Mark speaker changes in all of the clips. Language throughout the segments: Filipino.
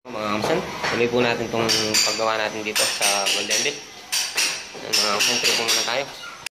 Speaker 1: Mga kamsan, tuloy po natin itong paggawa natin dito sa Golden Bit. Mga kamsan, tuloy po muna tayo.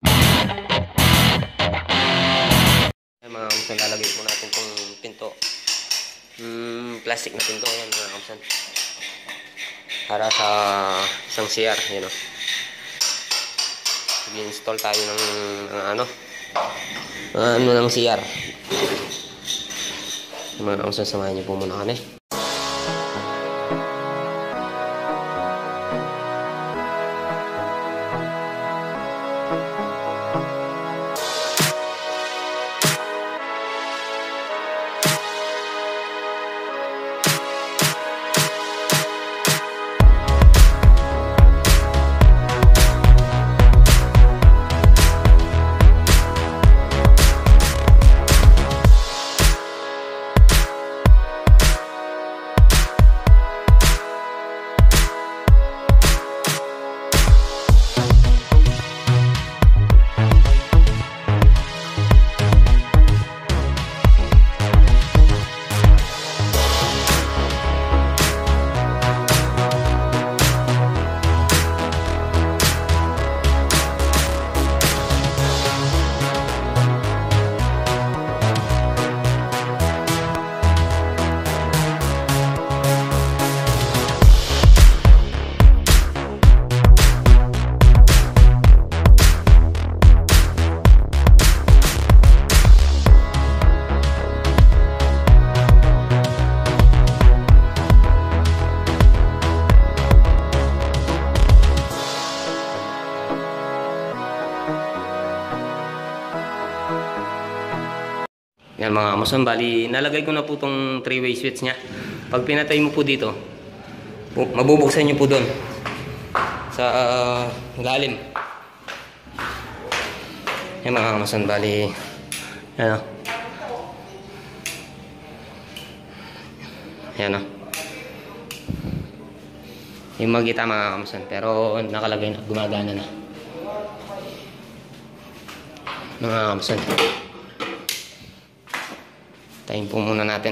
Speaker 1: Mga kamsan, lalagay po natin itong pinto. Plastic na pinto yan mga kamsan. Para sa isang CR, yun o. I-install tayo ng ng CR. Mga kamsan, samahan niyo po muna kami. Yan mga kamason, bali nalagay ko na po itong 3-way switch nya. Pag pinatay mo po dito, mabubuksan nyo po doon sa lalim. Yan mga kamason, bali yan o. Yan o. Yung magita mga kamason, pero nakalagay na, gumagana na. Mga kamason, tayin po muna natin.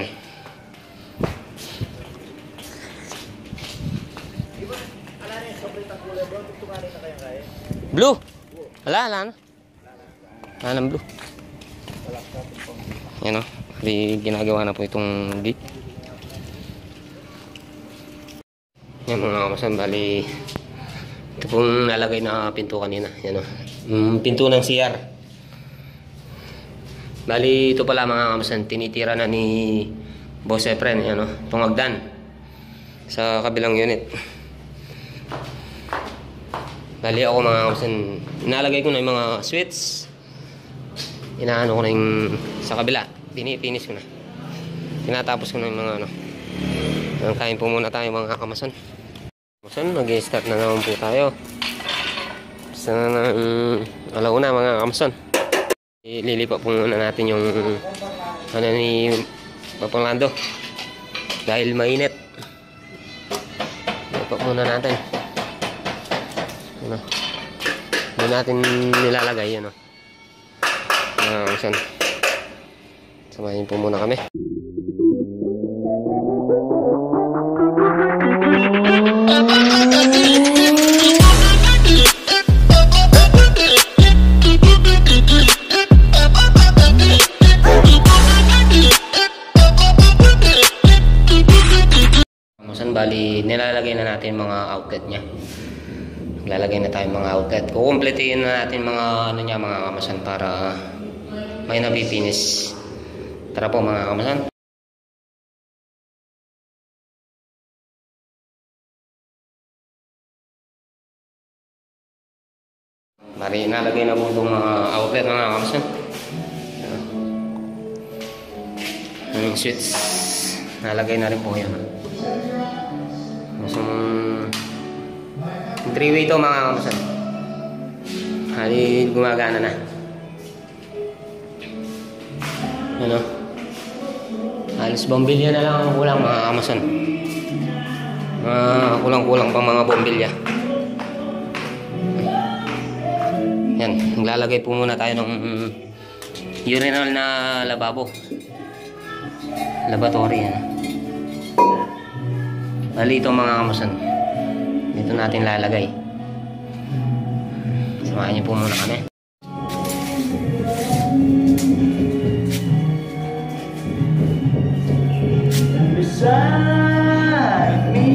Speaker 1: Blue? Wala na. Wala ng blue. Yan o. Ginagawa na po itong gate. Yan mga kamasan, bali ito pong nalagay na pinto kanina. Yan o. Pinto ng CR. Bali, ito pala mga kamasan, tinitira na ni Boss Efren, ano, itong hagdan sa kabilang unit. Bali ako mga kamasan, inalagay ko na yung mga switch, inaano ko na yung sa kabila, finish ko na, tinatapos ko na yung mga kain po muna tayo mga kamasan. Mag-start na naman po tayo sa alauna mga kamasan. Ililipat po muna natin yung ni Papang Lando dahil mainit. Ilipat muna natin. Doon natin nilalagay yan. Samahin po muna kami. Bali, nilalagay na natin mga outlet niya. Nilalagay na tayo mga outlet. Kukumpletiin na natin mga mga kamasan para may napipinis. Tara po mga kamasan. Bali, nalagay na po itong mga outlet mga kamasan. Yung switch, nalagay na rin po yan. Yung 3-way ito mga kamasan. Hali gumagana na. Ano? Halos bombilya na lang ang kulang mga kamasan. Kulang-kulang pang mga bombilya. Yan, naglalagay po muna tayo ng urinal na lababo. Laboratory yan. Bali ito mga kamusan, dito natin lalagay. Samahan niyo po muna kami. Beside me.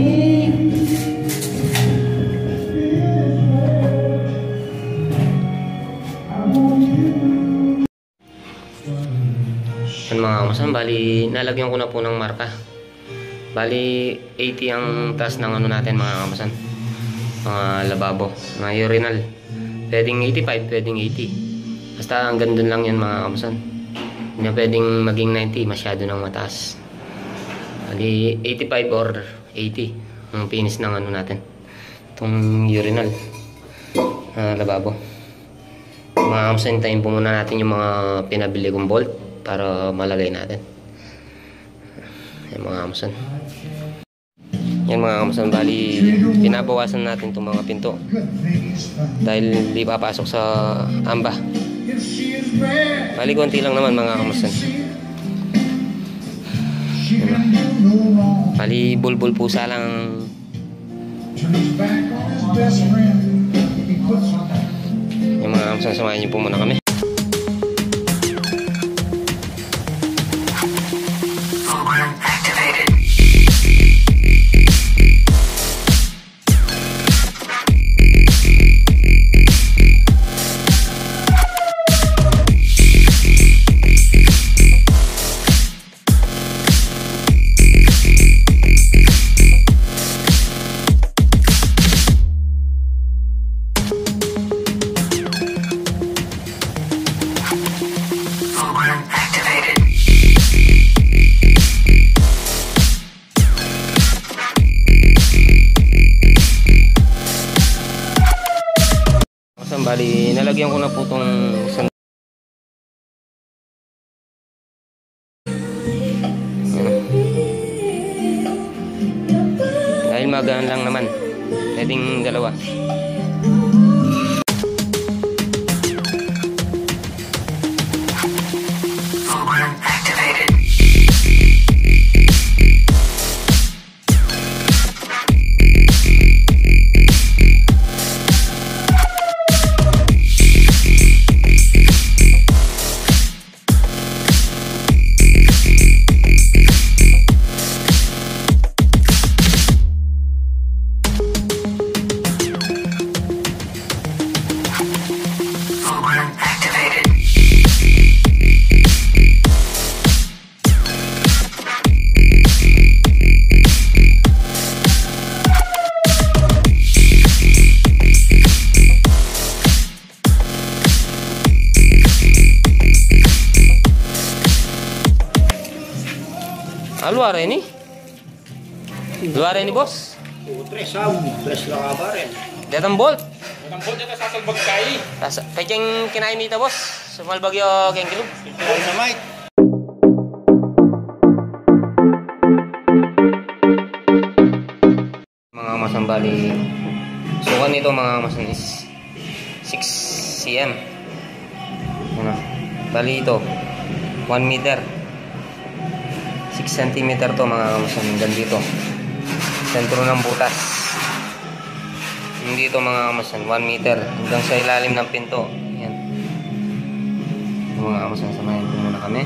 Speaker 1: Yan mga kamusan, bali nalagyan ko na po ng marka. Bali 80 ang taas ng ano natin mga kamusan, mga lababo, mga urinal. Pwedeng 85, pwedeng 80. Basta hanggang dun lang yan mga kamusan. Hindi na pwedeng maging 90, masyado nang mataas. Bali 85 or 80 ang pinis ng ano natin, itong urinal, lababo. Mga kamusan, hintayin po muna natin yung mga pinabili kong bolt para malagay natin. Yan mga kamusan. Yan mga kamusan, bali pinabawasan natin itong mga pinto dahil di papasok sa amba. Bali konti lang naman mga kamusan. Bali bulbul pusa lang. Yung mga kamusan, samahan niyo po muna kami. Bali, nalagyan ko na po itong dahil magaan lang naman, pwedeng dalawa. Luar ini? Luar ini bos?
Speaker 2: Tres lang kabarin.
Speaker 1: Datang bolt?
Speaker 2: Datang bolt dito sa talbag kay.
Speaker 1: Peceng kinain nito bos? Sumal bagyo keng kilog?
Speaker 2: Ito sa mic.
Speaker 1: Mga masambali. Sukan nito mga masan is 6 cm. Ano? Bali ito 1 meter. 6 cm to mga kamusan, hanggang dito sentro ng butas. Hindi ito mga kamusan 1 meter hanggang sa ilalim ng pinto. Yan mga kamusan, samahin po muna kami.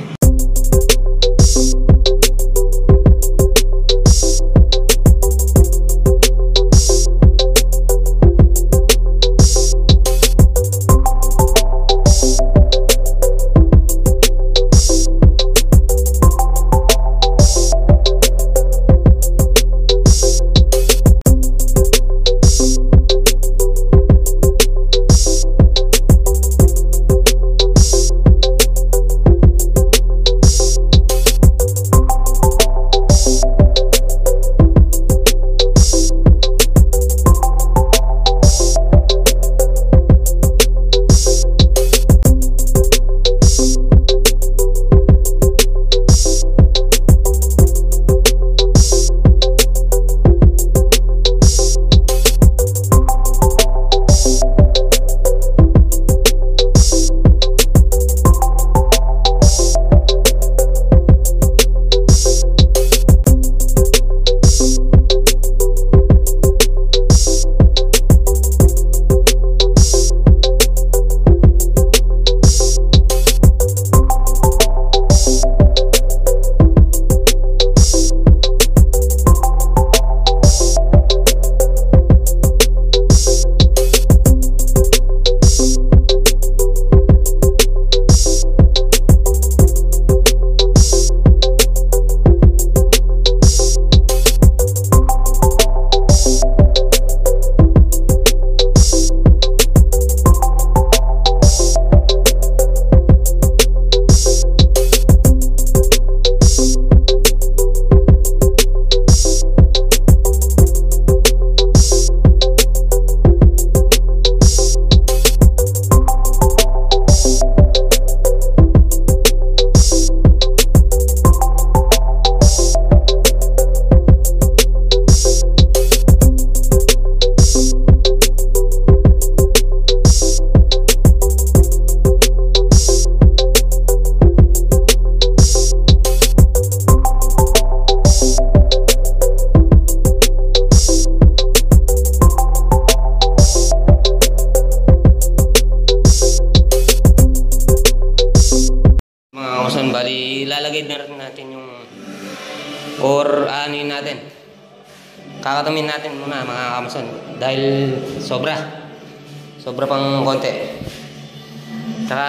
Speaker 1: or anuin natin. Kakatamin natin muna mga kamason dahil sobra pang konti. Tsaka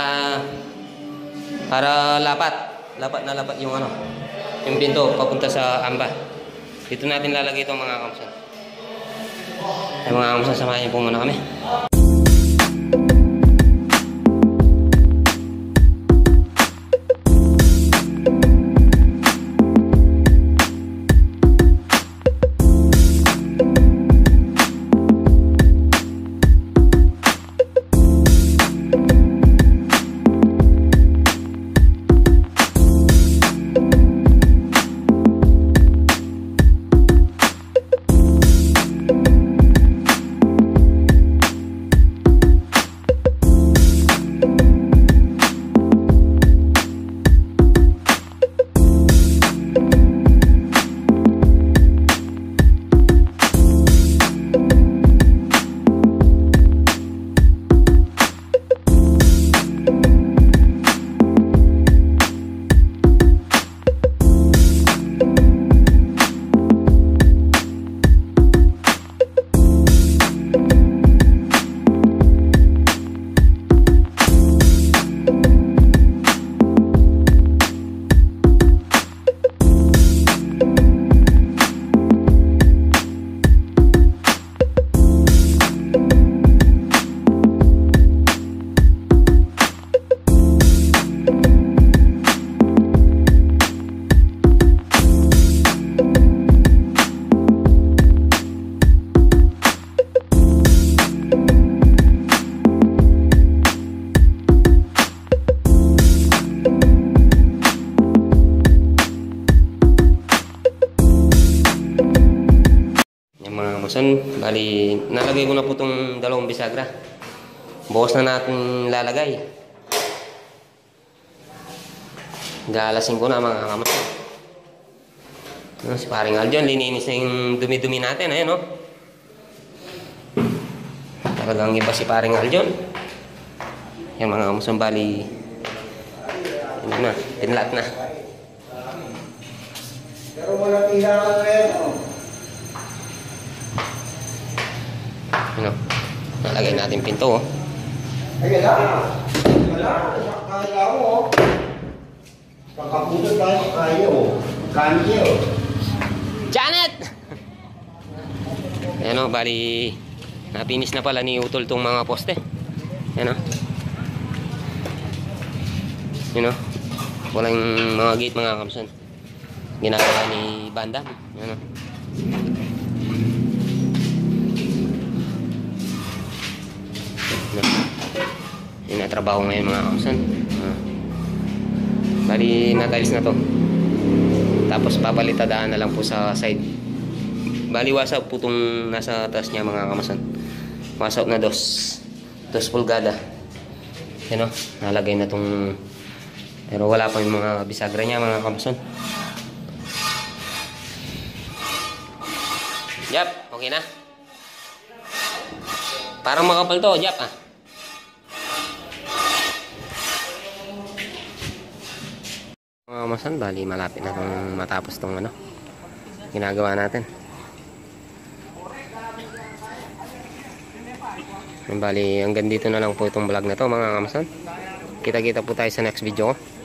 Speaker 1: para lapat na lapat yung ano, yung pinto papunta sa amba. Dito natin lalagay itong mga kamason. Ay mga kamason, samahan niyo po muna kami. Bali, nalagay ko na po itong dalawang bisagra. Bukas na natin lalagay. Galasin ko na mga kamason. Si paring Aljon, lininis na yung dumi-dumi natin. Ayan, no? Talagang iba si paring Aljon. Yan mga kamason, bali, yun na, pinlat na.
Speaker 2: Pero wala tira rin.
Speaker 1: Ano? Nalagay natin pinto, oh.
Speaker 2: Ay, wala. Kaya mo. Pagkapunod tayo kaya, oh. Kanya, oh.
Speaker 1: Janet! Ayan, oh, bali, napinis na pala ni Utol tong mga poste. Ayan, oh. Ayan, oh. Walang mga gate, mga kamson. Ginagawa ni Bandam. Ayan, oh. Yung natrabaho ngayon mga kamson. Bali natalis na to. Tapos papalitadaan na lang po sa side. Bali wasaw po itong nasa taas niya mga kamson. Wasaw na 2 pulgada. Yan o, nalagay na itong, pero wala pa yung mga bisagra niya mga kamson. Jap, okay na. Parang makapal to, Jap, ah. Mga kamason, bali malapit na itong matapos itong ano, ginagawa natin. Bali hanggang dito na lang po itong vlog na to mga kamason. Kita-kita po tayo sa next video ko.